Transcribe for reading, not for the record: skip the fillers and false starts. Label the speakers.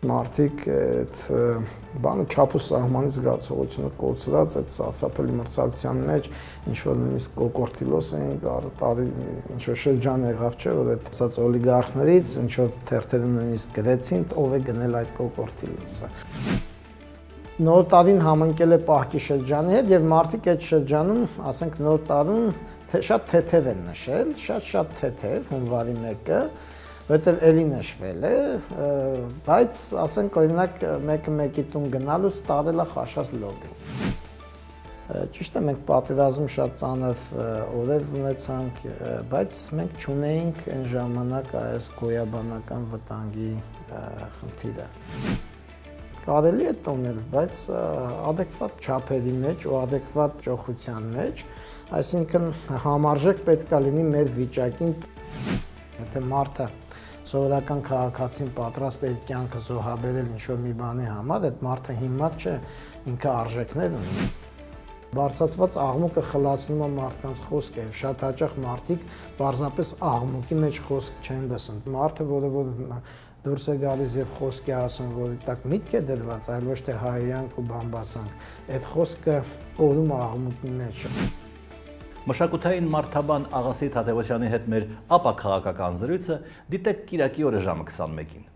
Speaker 1: Մարդիկ այդ բանը չափ ու սահմանի զգացողությունը կորցրած այդ սարսափելի մրցակցության մեջ ինչ որ նույնիսկ կոկորտիլոս էին տարի ինչ որ շրջան եղավ չէ որ այդ ասած օլիգարխներից ինչ որ թերթերում նույնիսկ գրեցին ով է գնել այդ կոկորտիլոսը նոր տարին համընկել է պահքի շրջանի հետ եւ մարդիկ այդ շրջանում ասենք նոր տարում շատ թեթև են նշել շատ թեթև հունվարի 1-ը որտեղ էլի նշվել է բայց ասենք օրինակ մեկի տուն գնալուց տարելա խաշած լոգը ճիշտ է մենք պատերազմ շատ ծանր օրեր ունեցանք բայց մենք չունեինք այն ժամանակ այս գոյաբանական վտանգի խնդիրը կարելի է տոնել բայց adekvat չափերի մեջ ու adekvat ճոխության մեջ այսինքն համարժեք պետք է լինի մեր վիճակին եթե մարդը սովորական քաղաքացին պատրաստ է իր կյանքը զոհաբերել ինչ-որ մի բանի համար, այդ մարդը հիմար չէ, ինքը արժեքներ ունի։ Բարձրացված աղմուկը խլացնում է մարդկանց խոսքը եւ շատ հաճախ մարդիկ պարզապես աղմուկի մեջ խոսք չեն լսում։ Մարդը, որը դուրս է գալիս եւ խոսք է ասում, որի տակ միտք է դրված, այլ ոչ թե հայյանք ու բամբասանք, այդ խոսքը կորում աղմուկի մեջ։
Speaker 2: Մշակութային մարդաբան Աղասի Թադևոսյանի հետ մեր ապա քաղաքական զրույցը դիտեք կիրակի օրը ժամը 21-ին։